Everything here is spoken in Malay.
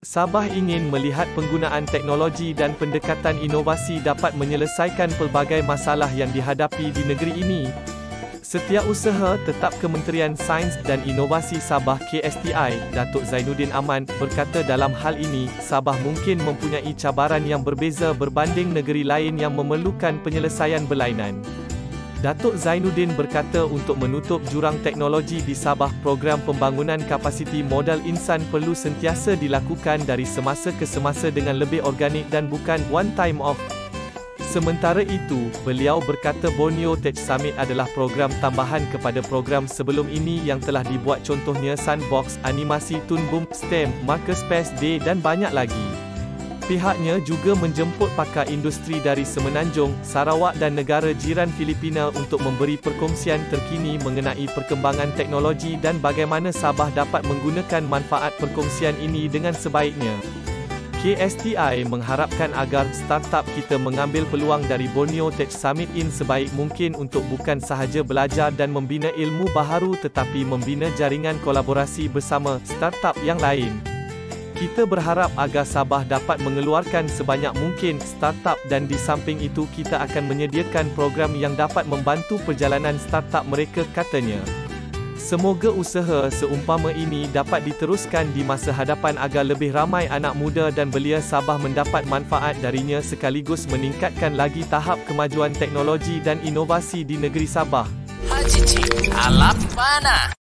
Sabah ingin melihat penggunaan teknologi dan pendekatan inovasi dapat menyelesaikan pelbagai masalah yang dihadapi di negeri ini. Setiausaha Tetap Kementerian Sains dan Inovasi Sabah KSTI, Datuk Zainuddin Aman, berkata dalam hal ini, Sabah mungkin mempunyai cabaran yang berbeza berbanding negeri lain yang memerlukan penyelesaian berlainan. Datuk Zainuddin berkata untuk menutup jurang teknologi di Sabah, program pembangunan kapasiti modal insan perlu sentiasa dilakukan dari semasa ke semasa dengan lebih organik dan bukan one time off. Sementara itu, beliau berkata Borneo Tech Summit adalah program tambahan kepada program sebelum ini yang telah dibuat, contohnya Sandbox, animasi Toon Boom, STEM, Makerspace Day dan banyak lagi. Pihaknya juga menjemput pakar industri dari Semenanjung, Sarawak dan negara jiran Filipina untuk memberi perkongsian terkini mengenai perkembangan teknologi dan bagaimana Sabah dapat menggunakan manfaat perkongsian ini dengan sebaiknya. KSTI mengharapkan agar startup kita mengambil peluang dari Borneo Tech Summit ini sebaik mungkin untuk bukan sahaja belajar dan membina ilmu baharu tetapi membina jaringan kolaborasi bersama startup yang lain. Kita berharap agar Sabah dapat mengeluarkan sebanyak mungkin startup dan di samping itu kita akan menyediakan program yang dapat membantu perjalanan startup mereka, katanya. Semoga usaha seumpama ini dapat diteruskan di masa hadapan agar lebih ramai anak muda dan belia Sabah mendapat manfaat darinya sekaligus meningkatkan lagi tahap kemajuan teknologi dan inovasi di negeri Sabah. Haji Cik, Alap Mana.